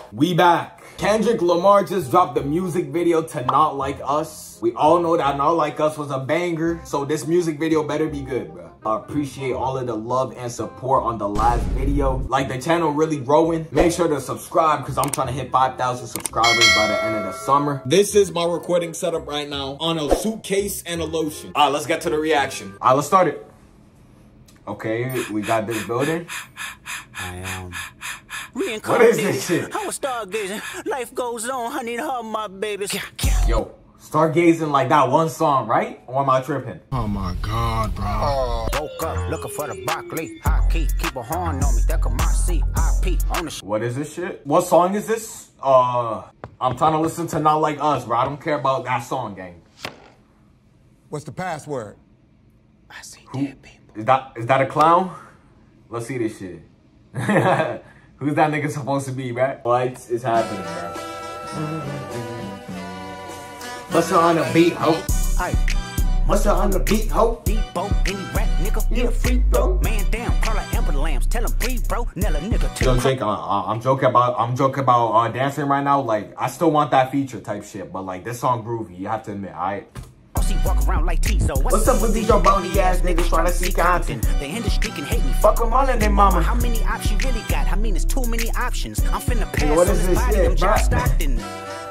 We back. Kendrick Lamar just dropped the music video to Not Like Us. We all know that Not Like Us was a banger, so this music video better be good, bro. I appreciate all of the love and support on the last video. Like, the channel really growing. Make sure to subscribe because I'm trying to hit 5,000 subscribers by the end of the summer. This is my recording setup right now on a suitcase and a lotion. All right, let's get to the reaction. All right, let's start it. Okay, we got this building. What is this shit? I was stargazing. Life goes on, honey, her my babies. Yo, stargazing like that one song, right? Or am I tripping? Oh my God, bro. Woke up looking for the broccoli. High key, keep a horn on me. That come my seat. IP on the What is this shit? What song is this? I'm trying to listen to Not Like Us, bro. I don't care about that song, gang. What's the password? I see dead people. Is that a clown? Let's see this shit. Who's that nigga supposed to be, bro? What is happening, bro? Must on the beat, ho. Must on the beat, ho. Debo, any rap nigga, need a free bro. Man down, call her Amber Lambs, tell him breathe, bro. Nella nigga, Yo, Jake, I'm joking about dancing right now. Like, I still want that feature type shit, but like this song groovy. You have to admit, alright. She walk around like Tizo. What's up with these your bony ass niggas trying to see content? The industry can hate me. Fuck them all in their mama. How many options you really got? I mean, it's too many options. I'm finna pass what on is this this body. shit, I'm John bro? Stockton.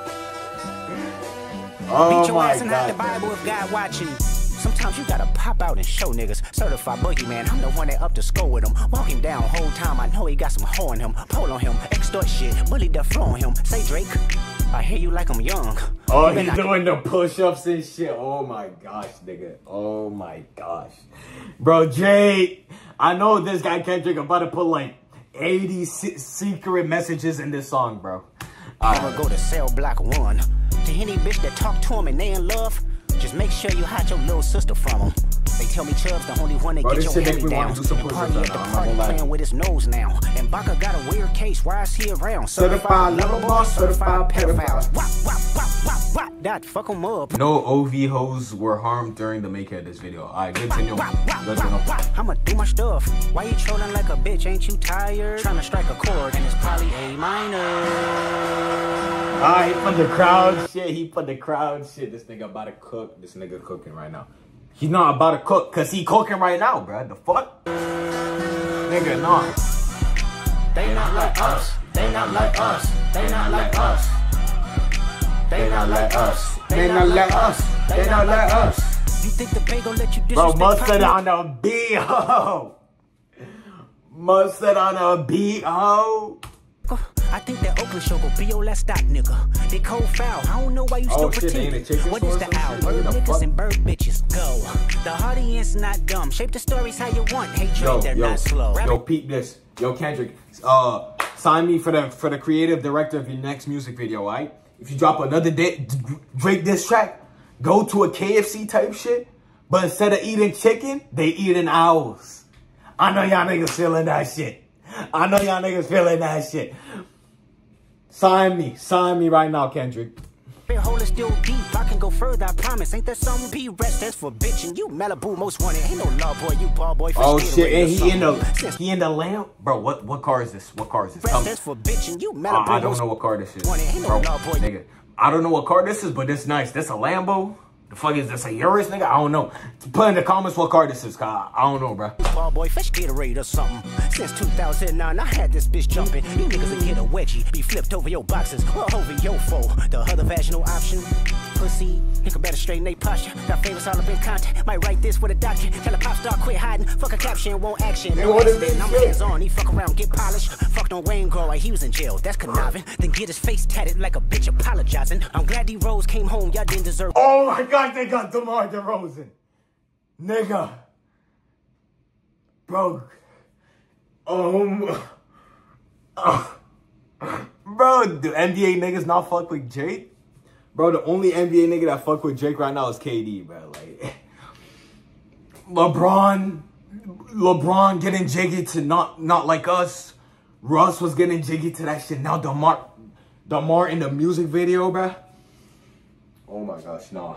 Oh Beat your my ass and hide the God. Bible if God watching. Sometimes you gotta pop out and show niggas. Certified boogeyman, I'm the one that up to score with him. Walk him down whole time, I know he got some hoe in him. Pull on him, extort shit, bully the flow on him. Say Drake, I hear you like I'm young. Oh, he's doing the push-ups and shit. Oh my gosh, nigga. Oh my gosh. Bro, Jake, I know this guy Kendrick about to put like 80 secret messages in this song, bro. I'ma go to cell block 1. To any bitch that talk to him and they in love, just make sure you hide your little sister from him. They tell me Chubb's the only one that Bro, get your hand down. And party at the party playing with his nose now. And Baka got a weird case, why is he around? Certified lover boss, certified pedophiles. Wop, that fuck him up. No OV hoes were harmed during the making of this video. Alright, continue. I'ma do my stuff. Why you trolling like a bitch? Ain't you tired? Trying to strike a chord and it's probably A minor. Alright, he put the crowd shit. He put the crowd shit. This nigga about to cook. This nigga cooking right now. He's not about to cook because he cooking right now, bro. The fuck? Nigga, nah. They not like us. They not like us. They not like us. They not like us. They not like us. They not like us. You think the bay gon' let you disrespect? Bro, mustard on a beat, ho. Mustard on a beat, ho. I think that Oakland show go be your last stop, nigga. They cold foul. I don't know why you still pretending. What is the owl? Bird niggas and bird bitches. Go. The audience not dumb. Shape the stories how you want. Hate trade, they're not slow. Yo, peep this. Yo, Kendrick. Sign me for the creative director of your next music video, alright? If you drop another Drake diss track, go to a KFC type shit, but instead of eating chicken, they eating owls. I know y'all niggas feeling that shit. I know y'all niggas feeling that shit. Sign me right now, Kendrick. Your hole is still deep. I can go further, I promise. Ain't that something? P-Rest, that's for bitching. You Malibu most wanted. Ain't no love boy, you ball boy. Oh shit, and he in the lamp? Bro, what car is this? What car is this? That's for bitching. You Malibu I don't know what car this is. Ain't no love boy. Nigga, I don't know what car this is, but it's nice. This a Lambo? The fuck is this, a Urus, nigga? I don't know. Put in the comments what car this is, cause I don't know, bro. Ball boy, fresh Gatorade or something. Since 2009, I had this bitch jumping. You niggas will get a wedgie, be flipped over your boxes, or over your foe. The other vaginal option, pussy. Nigga better straighten they posture. Got favorites all up in content. Might write this with a doctor. Tell a pop star quit hiding. Fuck a caption, won't action. No accident, I'm hands on. He fuck around, get polished. Fucked on Wayne Grower, he was in jail. That's conniving. Then get his face tatted like a bitch apologizing. I'm glad D-Rose came home. Y'all didn't deserve. Oh my God, they got DeMar DeRozan. Nigga. Bro. Bro, the NBA niggas not fuck with Jake? Bro, the only NBA nigga that fuck with Jake right now is KD, bro. Like, LeBron getting jiggy to not like us. Russ was getting jiggy to that shit. Now DeMar in the music video, bro. Oh my gosh, nah.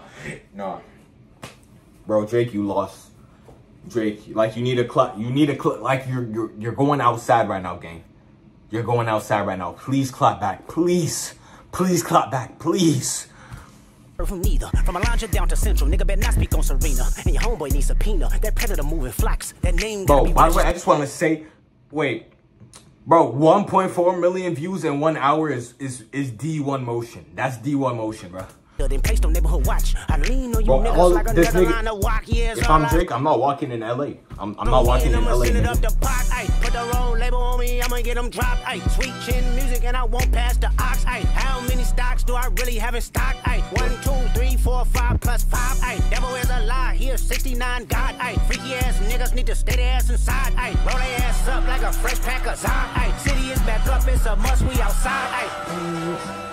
Bro, Drake, you lost. Drake, like you need a like you're going outside right now, gang. You're going outside right now. Please clap back. Please. Please clap back. Please. From neither, from Alondra down to Central, nigga better not speak on Serena. And your homeboy needs subpoena. That predator moving flocks. That name. Bro, by the way, I just want to say, wait. Bro, 1.4 million views in 1 hour is D1 motion. That's D1 motion, bro. Then placed on neighborhood watch. I lean on you Bro, niggas like this another nigga, line of walk. Yeah, if I'm Drake, I'm not walking in LA. I'm not walking in LA. It up the pot, ay. Put the roll label on me, I'ma get them dropped. Ay. Sweet chin music and I won't pass the ox. Ay. How many stocks do I really have in stock? Ay. 1, 2, 3, 4, 5 plus 5. Ay. Devil is a lie, here 69 God. Ay. Freaky ass niggas need to stay their ass inside. Ay. Roll their ass up like a fresh pack of Zod. Ay. City is back up, it's a must, we outside. Ay.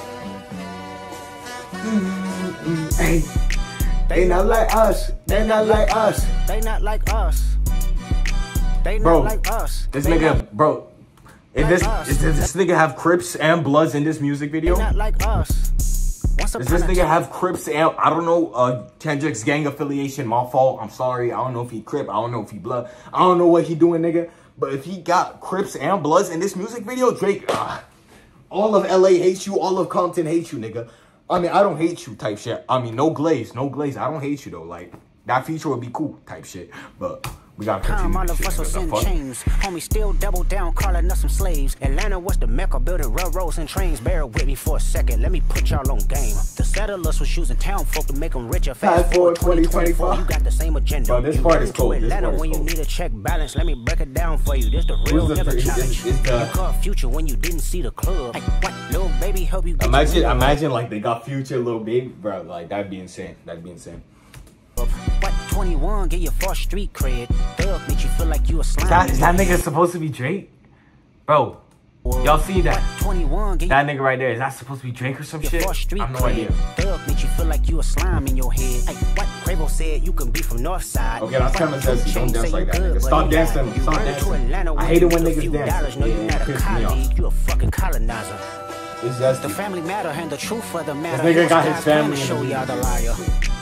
Hey, they not like us. They not like us. They not like us. They not Bro, like us. This They nigga, not bro. If like this, us. does this nigga have Crips and Bloods in this music video? They not like us. Once Does upon this a nigga time- have Crips and, I don't know, Kendrick's gang affiliation? My fault. I'm sorry. I don't know if he Crip. I don't know if he Blood. I don't know what he doing, nigga. But if he got Crips and Bloods in this music video, Drake, all of LA hates you. All of Compton hates you, nigga. I mean, I don't hate you type shit. I mean, no glaze. No glaze. I don't hate you, though. Like, that feature would be cool type shit. But we gotta continue All this of shit, us was nigga. in The fuck? chains. Homie still double down, calling us some slaves. Atlanta was the Mecca, building railroads and trains. Bear with me for a second, let me put y'all on game. The settlers was using town folk to make them richer. Fast forward 2024. You got the same agenda. Bro, this You part run is to cold. This Atlanta part is when you cold. need a check balance. Let me break it down for you. This the real Who's the nigga three- challenge. is the- You caught Future when you didn't see the club. Hey, what? Little baby help you get your Imagine like they got Future, Lil Baby, bro. Like that'd be insane. That'd be insane. What? 21 get your false street cred. Thug make you feel like you a slime. Is that nigga supposed to be Drake? Bro, y'all see that? What? 21 get That nigga right there, is that supposed to be Drake or some your shit? false street I have no cred. idea. Thug make you feel like you a slime in your head. Hey, what? Quavo said you can be from North Side. Okay, that's kinda What? sassy. Don't Chain dance say like you that, good, nigga. but Stop you dancing. lied. You Stop run dancing. to Atlanta I when hate it you when need a niggas few dance. dollars. No, Yeah, you're not it a pisses me off. colleague. You a fucking colonizer. It's The zesty. family matter and the truth of the matter. nigga got his God's family plan to in the show y'all the video.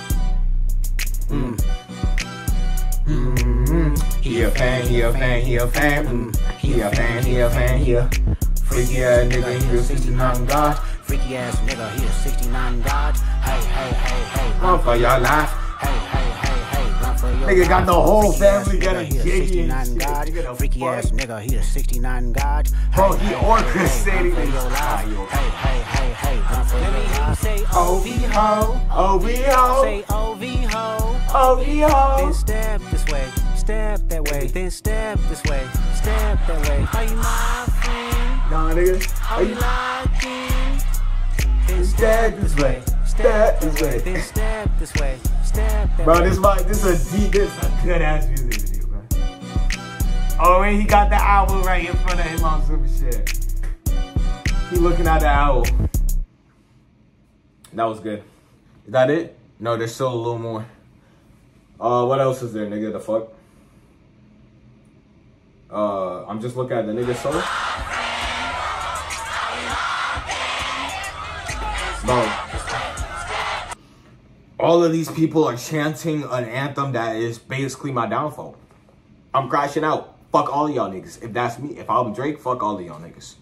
liar. He a fan, he a fan, he a fan. He a fan, he a fan, he a freaky ass nigga, he a 69 God. Freaky ass nigga, he a 69 God. Hey, hey, hey, hey. Run for your life. Hey, hey, hey, hey. Run for your Nigga got the whole Freaky ass family nigga, getting he a jiggy and 69 shit. God. Nigga, the Freaky fuck? ass nigga, he a 69 God. Bro, Hey, he hey, orchestrating hey, this. run for your life. Nah, yo. Hey, hey, hey, hey. Run for your life. Say OV ho, OV ho, Say OV ho. OV Then ho. step this way, step that way, then step this way, step that way. Are you my friend? Nah, nigga. Are you liking? Then Step this way, step this way. Then step this way, step that Bro, way. this is a good ass music video, bro. Oh, and he got the owl right in front of him on some shit. He looking at the owl. That was good. Is that it? No, there's still a little more. What else is there, nigga? The fuck? I'm just looking at the nigga solo. Bro. All of these people are chanting an anthem that is basically my downfall. I'm crashing out. Fuck all of y'all niggas. If that's me, if I'm Drake, fuck all of y'all niggas.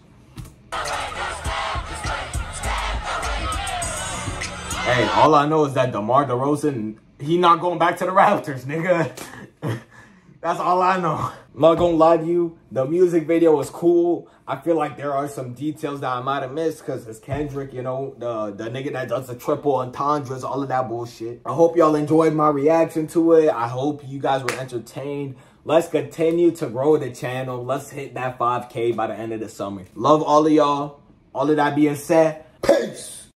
Hey, all I know is that DeMar DeRozan, he not going back to the Raptors, nigga. That's all I know. I'm not gonna lie to you. The music video was cool. I feel like there are some details that I might have missed because it's Kendrick, you know, the nigga that does the triple entendres, all of that bullshit. I hope y'all enjoyed my reaction to it. I hope you guys were entertained. Let's continue to grow the channel. Let's hit that 5K by the end of the summer. Love all of y'all. All of that being said, peace.